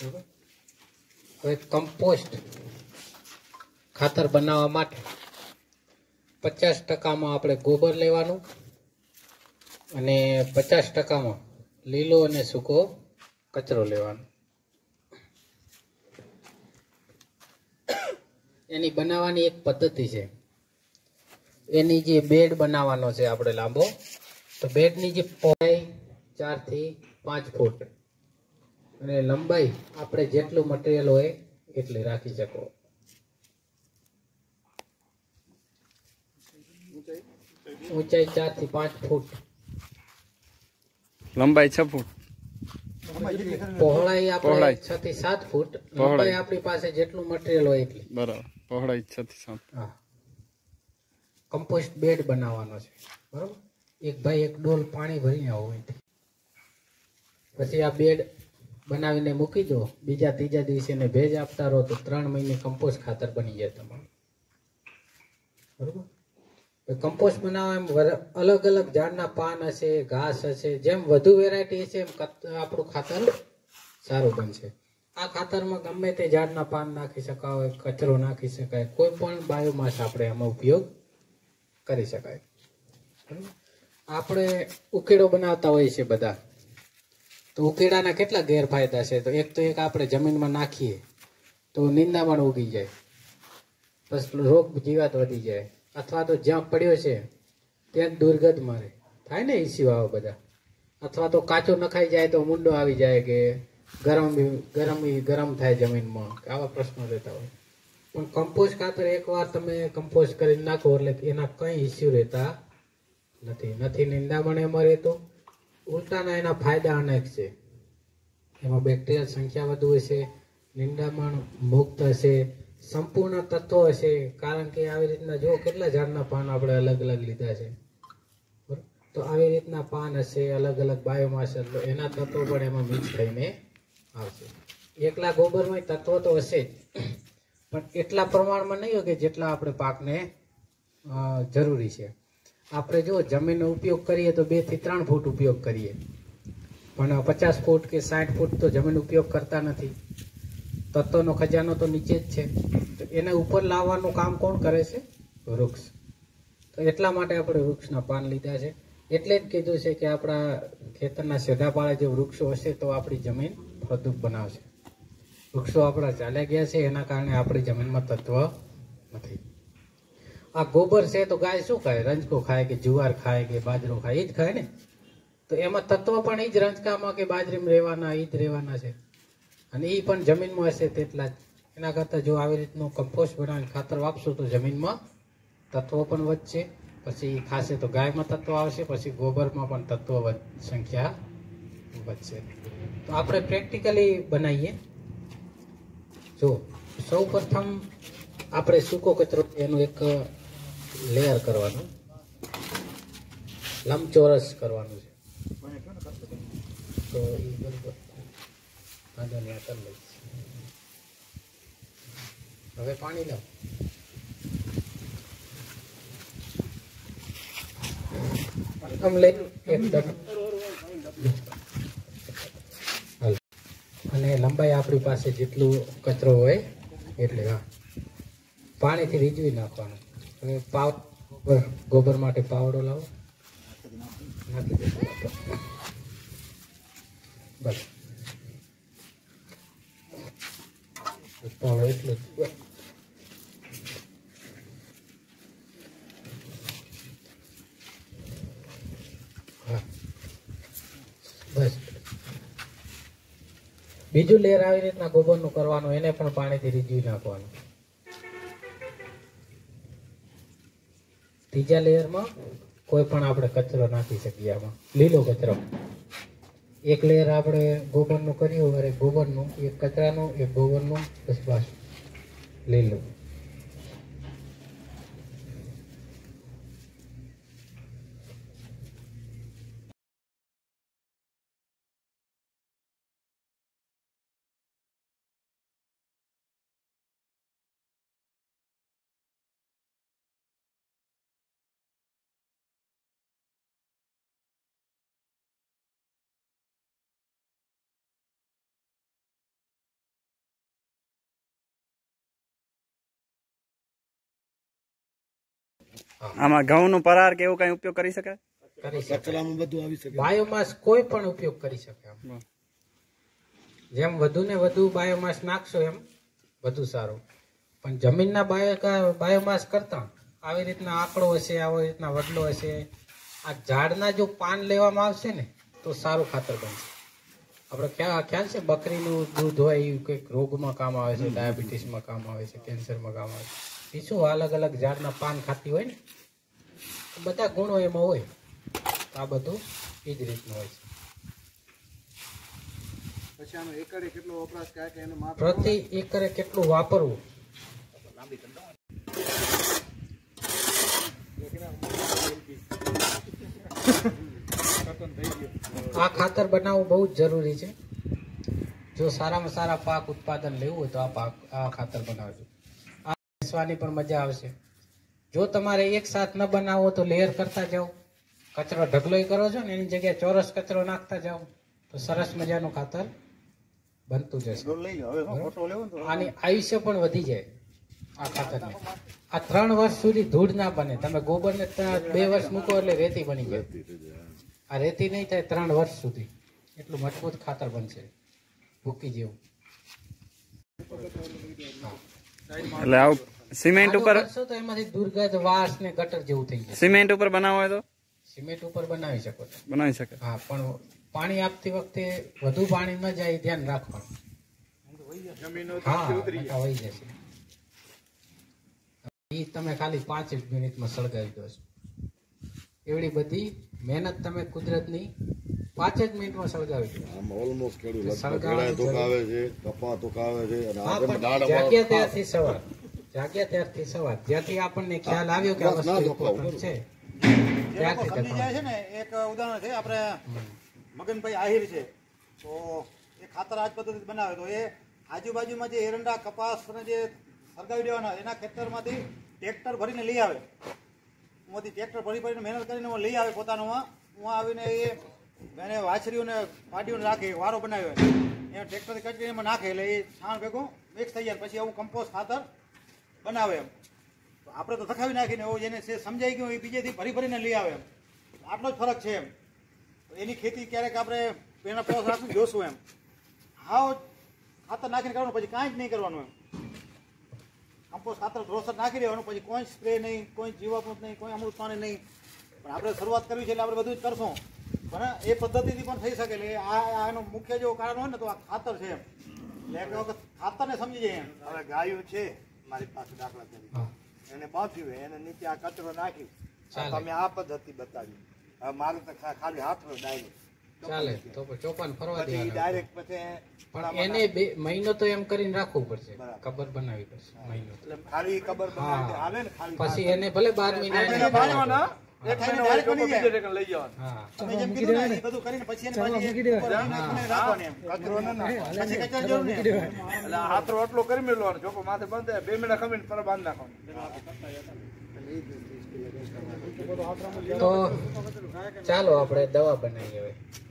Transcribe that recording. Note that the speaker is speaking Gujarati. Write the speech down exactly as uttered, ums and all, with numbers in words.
બરાબર. હવે કમ્પોસ્ટ ખાતર બનાવવા માટે પચાસ ટકામાં આપણે ગોબર લેવાનું અને પચાસ ટકામાં લીલો અને સૂકો કચરો લેવાનો. એની બનાવવાની એક પદ્ધતિ છે. એની જે બેડ બનાવવાનો છે આપણે લાંબો, તો બેડની જે પહોળાઈ ચાર થી પાંચ ફૂટ અને લંબાઈ આપણે જેટલું મટીરિયલ હોય એટલી રાખી શકો. ઊંચાઈ ચાર થી પાંચ ફૂટ, લંબાઈ છ ફૂટ, પહોળાઈ આપણે છ થી સાત ફૂટ, લંબાઈ આપણી પાસે જેટલું મટીરિયલ હોય એટલી. બરાબર, પહોળાઈ છ થી સાત. હા, કમ્પોસ્ટ બેડ બનાવવાનો છે. બરોબર. એક ભાઈ એક ડોલ પાણી ભરીને હોય, પછી આ બેડ બનાવીને મૂકી દો. બીજા ત્રીજા દિવસે એને ભેજ આપતા રહો તો ત્રણ મહિને કમ્પોસ્ટ ખાતર બની જાય તમારું. બરોબર. કમ્પોસ્ટ બનાવવા અલગ અલગ ઝાડના પાન હશે, ઘાસ હશે, જેમ વધુ વેરાયટી હશે એમ આપણું ખાતર સારું બનશે. આ ખાતરમાં ગમે તે ઝાડના પાન નાખી શકાય, કચરો નાખી શકાય, કોઈ પણ બાયોમાસ આપણે એમાં ઉપયોગ કરી શકાય. આપણે ઉકેળો બનાવતા હોઈએ છીએ બધા, તો ઉકેળાના કેટલા ગેરફાયદા છે. તો એક તો એક આપણે જમીનમાં નાખીએ તો નિંદામણ ઉગી જાય, બસ રોગ જીવાત વધી જાય, અથવા તો જ્યાં પડ્યો છે ત્યાં દુર્ગંધ મારે થાય ને, ઇસ્યુ આવે બધા. અથવા તો કાચો નખાઈ જાય તો મુંડો આવી જાય કે ગરમ ગરમ ગરમ થાય જમીનમાં, આવા પ્રશ્નો રહેતા હોય. પણ કમ્પોસ્ટ ખાતર એકવાર તમે કમ્પોસ્ટ કરીને નાખો એટલે એના કંઈ ઇસ્યુ રહેતા નથી. નથી નિંદામણ એમાં રહેતો, ઉલટાના એના ફાયદા અનેક છે. એમાં બેક્ટેરિયલ સંખ્યા વધુ હશે, નિંદામણ મુક્ત હશે, સંપૂર્ણ તત્વો હશે. કારણ કે આવી રીતના જો કેટલા ઝાડના પાન આપણે અલગ અલગ લીધા છે, તો આવી રીતના પાન હશે, અલગ અલગ બાયોમાસ, એના તત્વો પણ એમાં મિક્સ થઈને આવશે. એકલા ગોબરમાં તત્વો તો હશે જ, પણ એટલા પ્રમાણમાં નહીં હોય કે જેટલા આપણે પાકને જરૂરી છે. આપણે જો જમીનનો ઉપયોગ કરીએ તો બે થી ત્રણ ફૂટ ઉપયોગ કરીએ, પણ પચાસ ફૂટ કે સાઠ ફૂટ તો જમીન ઉપયોગ કરતા નથી. તત્વનો ખજાનો તો નીચે જ છે, તો એને ઉપર લાવવાનું કામ કોણ કરે છે? વૃક્ષ. તો એટલા માટે આપણે વૃક્ષના પાન લીધા છે. એટલે જ કીધું છે કે આપણા ખેતરના સેઢાપાળે જે વૃક્ષો હશે તો આપણી જમીન ફળદ્રુપ બનાવશે. વૃક્ષો આપણા ચાલ્યા ગયા છે, એના કારણે આપણી જમીનમાં તત્વ નથી. આ ગોબર છે તો ગાય શું ખાય? રંજકો ખાય કે જુવાર ખાય કે બાજરો ખાય? એ જ ખાય ને. તો એમાં તત્વ પણ એ જ રંજકામાં કે બાજરીમાં રહેવાના, એ જ રહેવાના છે, અને એ પણ જમીનમાં હશે તેટલા જ. એના કરતાં જો આવી રીતનું કમ્પોસ્ટ બનાવીને ખાતર વાપશું તો જમીનમાં તત્વો પણ વધશે. પછી ખાશે તો ગાયમાં તત્વ આવશે, પછી ગોબરમાં પણ તત્વ સંખ્યા વધશે. તો આપણે પ્રેક્ટિકલી બનાવીએ. જો સૌ પ્રથમ આપણે સૂકો કચરો એનું એક લેયર કરવાનું, લંબચોરસ કરવાનું છે. તો એ બરોબર વાંધો નહીં, આ કરી લઈશ. હવે પાણી લો. આમ લઈ એકદમ, અને લંબાઈ આપણી પાસે જેટલું કચરો હોય એટલે હા પાણીથી રીઝવી નાખવાનું. હવે પાવ ગોબર માટે પાવડો લાવો, નાખી દઈશું બસ. પાવડો એટલું જ. હા બસ. બીજું લેયર આવી રીતના ગોબરનું કરવાનું, એને પણ પાણીથી રીઝવી નાખવાનું. ત્રીજા લેયરમાં કોઈ પણ આપણે કચરો નાખી શકીએ, આમાં લીલો કચરો. એક લેયર આપણે ગોબરનું કર્યું, અરે ગોબરનું, એક કચરાનું, એક ગોબરનું, બસ બસ લીલું. આમાં ઘઉંનું પરાર કે એવું કઈ ઉપયોગ કરી શકાય? કરી શકાય. કચરામાં બધું આવી શકે. બાયોમાસ કોઈ પણ ઉપયોગ કરી શકે આમ. જેમ વધુ ને વધુ બાયોમાસ નાખશો એમ વધુ સારું. પણ જમીનના બાયો બાયોમાસ કરતા આવી રીતના આંકડો હશે, આવી રીતના વડલો હશે, આ ઝાડના જો પાન લેવામાં આવશે ને તો સારું ખાતર બનશે. આપણે ખ્યાલ ખ્યાલ છે બકરીનું દૂધ હોય એ કંઈક રોગમાં કામ આવે છે, ડાયાબિટીસમાં કામ આવે છે, કેન્સરમાં કામ આવે છે. એ શું અલગ અલગ ઝાડના પાન ખાતી હોય ને, બધા ગુણો એમાં હોય. આ બધું એ જ રીતનું હોય છે. પછી આનો એકરે કેટલો વપરાશ થાય કે એનું માપ પ્રતિ એકરે કેટલું વાપરવું? આ ખાતર બનાવવું બહુ જ જરૂરી છે. જો સારામાં સારા પાક ઉત્પાદન લેવું હોય તો આ પાક આ ખાતર બનાવજો. આ બેસવાની પણ મજા આવશે. જો તમારે એક સાથ ન બનાવો તો લેયર કરતા જાઓ, કચરો ઢગલોય કરો છો ને એની જગ્યાએ ચોરસ કચરો નાખતા જાઓ તો સરસ મજાનું ખાતર બનતું જશે. આની આયુષ્ય પણ વધી જાય આ ખાતરને. આ ત્રણ વર્ષ સુધી ધૂળ ના બને. તમે ગોબરને બે વર્ષ મૂકો એટલે રેતી બની જાય. આ રેતી નહીં થાય ત્રણ વર્ષ સુધી. એટલું મજબૂત ખાતર બનશે, ભૂકી જેવું. એટલે આવું સિમેન્ટ ઉપર કરશો તો એમાંથી દુર્ગંધ, વાસ ને ગટર જેવું થઈ જાય. સિમેન્ટ ઉપર બનાવો હોય તો સિમેન્ટ ઉપર બનાવી શકો છો. બનાવી શકે. હા, પણ પાણી આપતી વખતે વધુ પાણી ન જાય એ ધ્યાન રાખવાનું. હા, નકા વહી જશે. એ તમે ખાલી પાંચ જ મિનિટમાં સળગાવી દો છો. એવડી બધી મહેનત તમે કુદરતની પાંચ જ મિનિટમાં સળગાવી દો. આમ ઓલમોસ્ટ ખેડૂત લગભગ સળગાવવાની ઘેડાય ધોકાવે છે, કપા ધોકાવે છે અને હા, આગળ પણ દાડા જાગ્યા ત્યારથી સવાર જાગ્યા ત્યારથી સવાર જ્યાંથી આપણને ખ્યાલ આવ્યો કે આ ના, ના વસ્તુ ધોકાવું. important છે જે લોકો ત્યારથી સમજી જાય છે ધોકાવું. ને, એક ઉદાહરણ છે આપણે મગનભાઈ આહિર છે, તો એ ખાતર આજ પદ્ધતિ બનાવે તો એ આજુબાજુમાં જે એરંડા, કપાસ અને જે સળગાવી દેવાના એના ખેતરમાંથી ટ્રેક્ટર ભરીને લઈ આવે. ઉમાંથી ટ્રેક્ટર ભરી ભરીને મહેનત કરીને હું લઈ આવે પોતાનોમાં. હું આવીને એ એને વાછરીઓને પાડીઓને રાખે, વારો બનાવ્યો એ ટ્રેક્ટરથી કચરી એમાં નાખે એટલે એ છાણ ભેગું મિક્સ થઈ જાય. પછી આવું કમ્પોસ્ટ ખાતર બનાવે એમ. તો આપણે તો ધખાવી નાખીને એવું જેને છે સમજાઈ ગયું એ બીજેથી ભરી ભરીને લઈ આવે એમ. આટલો જ ફરક છે એમ. એની ખેતી ક્યારેક આપણે એના પ્રવાસ રાખીને જોશું એમ. હાવ ખાતર નાખીને કરવાનું, પછી કાંઈ જ નહીં કરવાનું એમ. કમ્પોસ્ટ ખાતર રોસર નાખી દેવાનું, પછી કોઈ સ્પ્રે નહીં, કોઈ જીવામૃત નહીં, કોઈ અમૃત પાણી નહીં. પણ આપણે શરૂઆત કરવી છે એટલે આપણે બધું જ કરશું. પણ એ પદ્ધતિથી પણ થઈ શકે. એટલે આ એનું મુખ્ય જો કારણ હોય ને તો આ ખાતર છે એમ. એટલે એક વખત ખાતરને સમજી જાય એમ. હવે ગાયું છે મારી પાસે દાખલા તરીકે, હા, એને બાંધ્યું, એને નીચે આ કચરો નાખી, ચાલે. તમે આ પદ્ધતિ બતાવી. હવે મારે તો ખા- ખાલી હાથ ડાયરેક્ટ ચાલે તો પછી ચોપાન ફરવા પછી દેવાના. ડાયરેક્ટ પછી પણ એને બે મહિનો તો એમ કરીને રાખવું પડશે. બરાબર. ખબર બનાવવી પડશે મહિનો. એટલે ખાલી ખબર બનાવી હા. હાલે ને ખાલી પછી એને ભલે બાર મહિના મહિના બાંધવાના. એક મહિનો direct બની જાય. હા, તમે જેમ કીધું ને એ બધું કરીને પછી એને પાછી ઉપર નાખીને રાખવાની એમ. કચરો ન નાખે. પછી કચરા જરૂર નહીં. એટલે હાથરો આટલો કરી મેળવાનો, જોકો માથે બંધ બે મિનિટ ખમીને પર બાંધી નાખવાનું. તો ચાલો આપણે દવા બનાવીએ હવે.